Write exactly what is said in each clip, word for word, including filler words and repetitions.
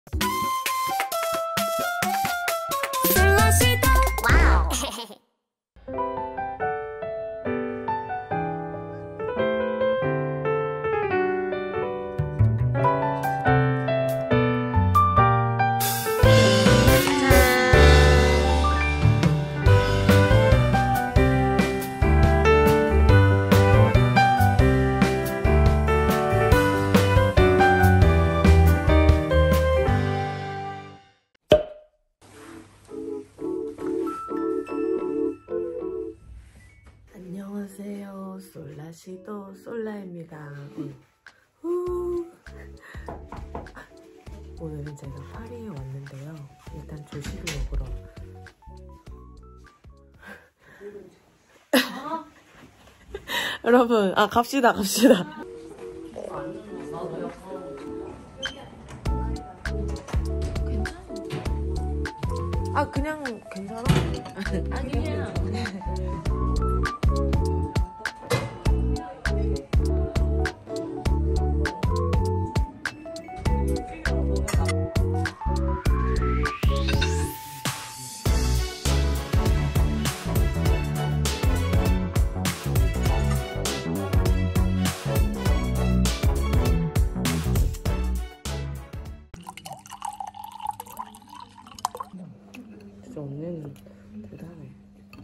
안녕하세요. 솔라시도 솔라입니다. 후. 오늘은 제가 파리에 왔는데요. 일단 조식을 먹으러. 여러분, 아 갑시다 갑시다. 아 그냥 괜찮아? 아니야. 진짜 언니는 대단해.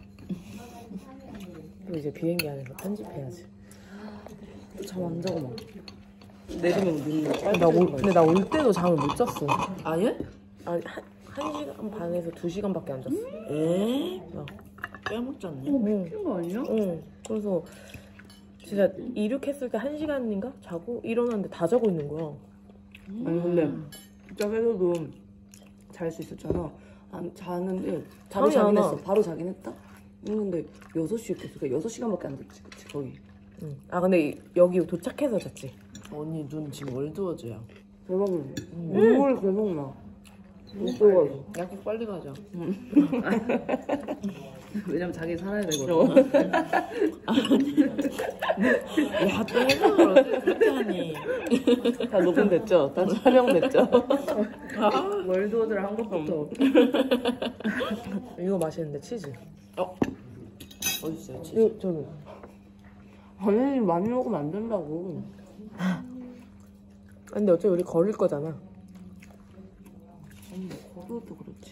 그리고 이제 비행기 안에서 편집해야지. 잠 안 자고 막 내리면 눈이. 나 올, 근데 나 올 때도 잠을 못 잤어. 아예? 아니 한, 한 시간 반에서 두 시간밖에 안 잤어. 에? 어. 깨못 잤네. 어, 미친 거 아니야? 응. 그래서 진짜 이륙했을 때 한 시간인가 자고 일어났는데 다 자고 있는 거야. 음. 아니 근데 저기서도 잘 수 있었잖아. 안 자는데 바로 자긴 했어. 바로 자긴 했다. 근데 여섯 시에 깼어. 그러니까 여섯 시간밖에 안 잤지. 그치 거의. 응. 아 근데 여기 도착해서 잤지. 언니 눈 지금 월드워즈야. 대박이네. 눈물 계속 나. 못 떠가지고. 약국 빨리 가자. 응. 왜냐면 자기 살아야 되거든. 야, 또 해석을 어떻게 그렇게 하니. 다 녹음됐죠? 다 촬영됐죠? 월드워즈를 한 것부터. 이거 맛있는데 치즈. 어? 어딨어요 치즈? 이거 저기. 아니 많이 먹으면 안 된다고. 근데 어차피 우리 걸릴 거잖아. 아니 뭐 걸어도 그렇지.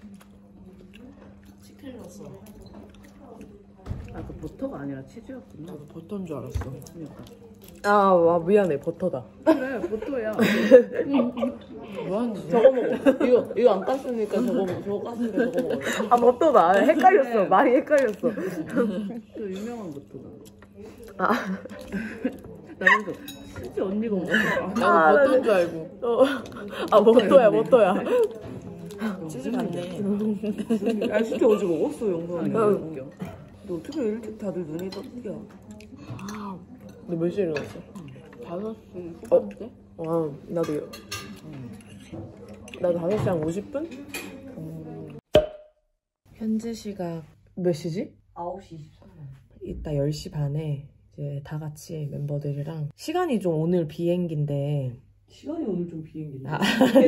치킨 넣었어. 아 그 버터가 아니라 치즈였구나. 나도 버터인 줄 알았어. 그러니까. 아, 와, 미안해. 버터다. 그래 버터야. 뭐하는 짓이야? 저거 먹어. 이거 이거 안 깠으니까 저거 먹어. 저거 깠으니까 저거 먹어. 아, 버터다. 헷갈렸어. 네. 말이 헷갈렸어. 그 유명한 버터다. 아. 나 그래서 진짜 언니가 먹어. 나도 아, 버터인 나는- 줄 알고. 어. 아, 버터야, 버터야. 치즈 같네. 아 진짜 어제 먹었어 영상이. 응. 웃겨. 너 어떻게 일찍 다들 눈이 떴냐? 너 몇 시에 일어났어? 다섯 시 어? 후반대? 와, 나도. 나도 다섯 시 한 오십 분? 음. 현재 시각 몇 시지? 아홉 시 이십삼 분. 이따 열 시 반에 이제 다 같이 멤버들이랑 시간이 좀 오늘 비행기인데 시간이 오늘 좀 비행기네. 아.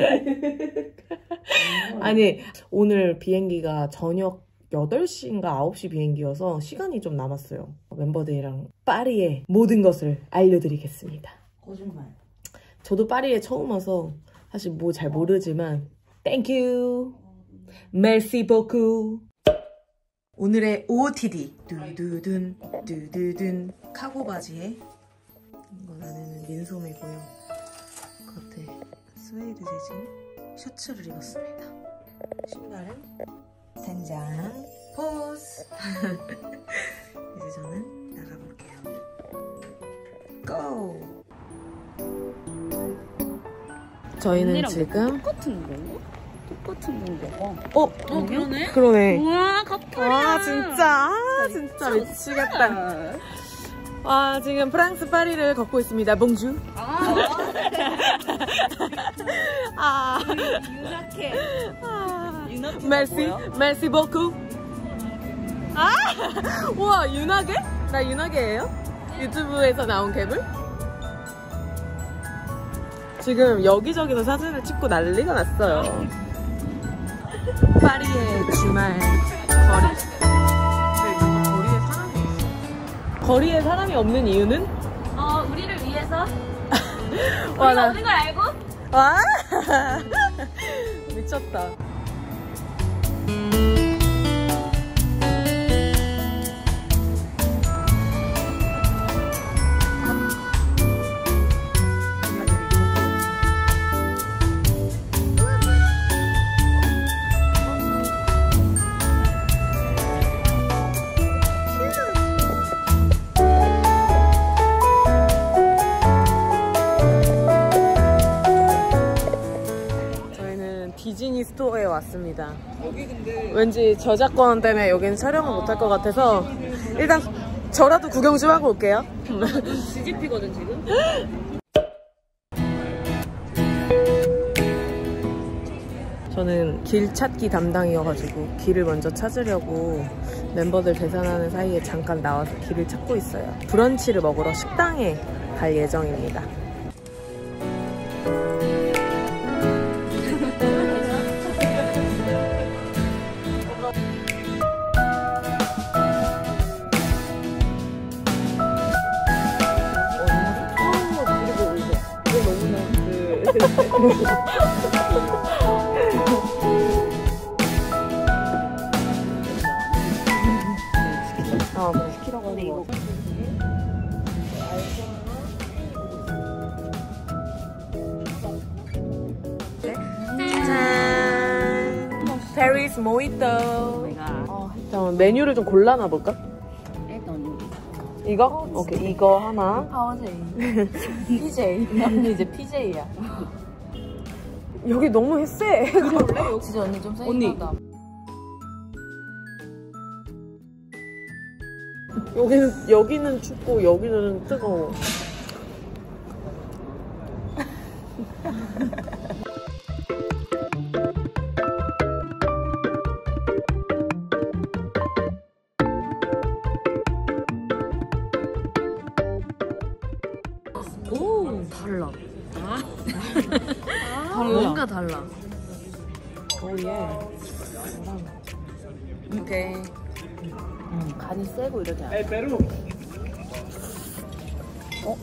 아니 오늘 비행기가 저녁 여덟 시인가 아홉 시 비행기여서 시간이 좀 남았어요. 멤버들이랑 파리의 모든 것을 알려드리겠습니다. 거짓말. 저도 파리에 처음 와서 사실 뭐 잘 모르지만 땡큐 메르시 보쿠. 오늘의 오오티디 두두둔 두두둔 카고 바지에 이거 안에는 민소매고요. 겉에 스웨이드 재질 셔츠를 입었습니다. 신발은 된장 포즈. 이제 저는 나가볼게요. 고! 저희는 지금 똑같은 건가? 똑같은 건가? 어? 어 그러네. 그러네. 우와 갑자기. 와 진짜 아 진짜 미치겠다. 와 지금 프랑스 파리를 걷고 있습니다. 봉주. 아, 아 유나케. 아 유나케. 메시 메시 보쿠. 아 우와 윤하게? 나 윤하게예요? 유튜브에서 나온 갭을? 지금 여기저기서 사진을 찍고 난리가 났어요. 파리의 주말 거리. 거리에 사람이 있어. 거리에 사람이 없는 이유는? 어, 우리를 위해서. 와, 우리가 나... 오는 걸 알고? 와 미쳤다. 디즈니 스토어에 왔습니다. 여기 근데 왠지 저작권 때문에 여기는 촬영을 못할 것 같아서 일단 저라도 구경 좀 하고 올게요. 지지피거든 지금? 저는 길 찾기 담당이어가지고 길을 먼저 찾으려고 멤버들 계산하는 사이에 잠깐 나와서 길을 찾고 있어요. 브런치를 먹으러 식당에 갈 예정입니다. 아, 뭐 시키라고 하는 거. 짠! 페리스 모히또. 어, 잠깐만, 메뉴를 좀 골라놔 볼까? 이거? 오케이, 이거 하나. 파워제이. 피제이. 언니 이제 피제이야. 여기 너무 세. 원래 여기 진짜 언니 좀 세이하다. 여기는 여기는 춥고 여기는 뜨거워. 오, 달라. 아? 달라. 뭔가 달라. 오예. 오케이. 음, 간이 세고 이러지 않아. 에이 베루. 어?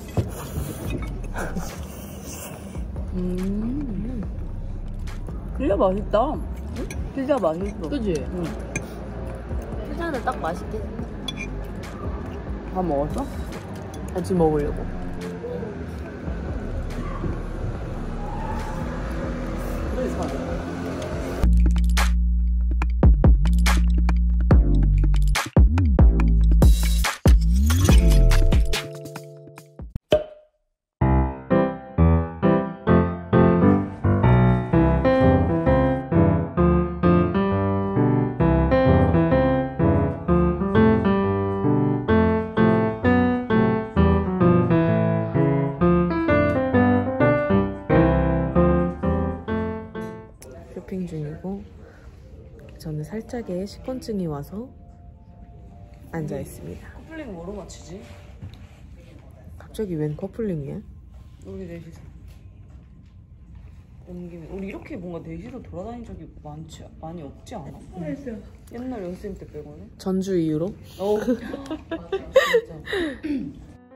음. 피자 맛있다. 응? 피자 맛있어. 그지? 응. 피자는 딱 맛있게 생겼다. 다 먹었어? 같이 먹으려고. 쇼핑 중이고 저는 살짝의 식곤증이 와서 앉아 있습니다. 커플링 뭐로 맞추지? 갑자기 웬 커플링이야? 우리 넷이서 온 김에 우리 이렇게 뭔가 넷이서 돌아다닌 적이 많지 많이 없지 않아? 했어요. 옛날 연습생 때 빼고는. 전주 이후로? 어. 맞아, 진짜.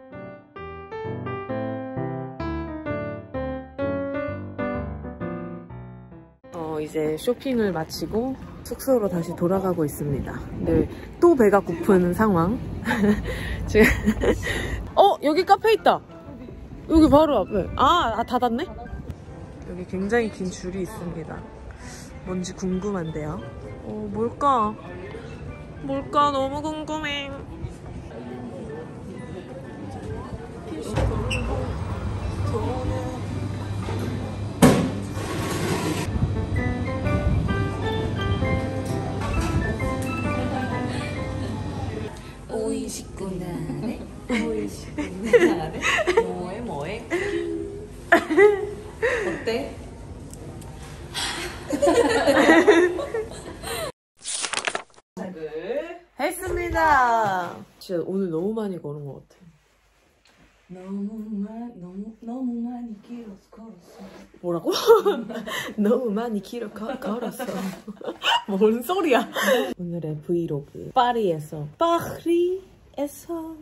어, 이제 쇼핑을 마치고 숙소로 다시 돌아가고 있습니다. 네, 또 배가 고픈 상황. 지금 어, 여기 카페 있다. 여기 바로 앞에. 아, 아 닫았네? 여기 굉장히 긴 줄이 있습니다. 뭔지 궁금한데요. 어, 뭘까? 뭘까? 너무 궁금해. 오이십구 날에 오이십구 날에 뭐해 뭐해 어때? 했습니다. 진짜 오늘 너무 많이 걸은 것 같아. 너무 많 너무 너무 많이 길어서 걸었어. 뭐라고? 너무 많이 길어 거, 걸었어. 뭔 소리야? 오늘의 브이로그 파리에서 파리에서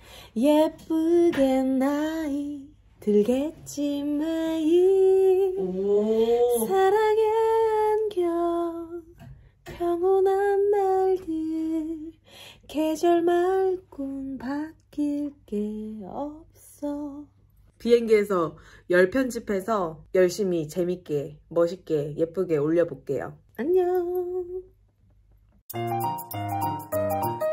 예쁘게 나이 들겠지 매일 사랑에 안겨 평온한 날들 계절 말곤 바뀔 게 없어. 비행기에서 열 편집해서 열심히 재밌게 멋있게 예쁘게 올려볼게요. 안녕.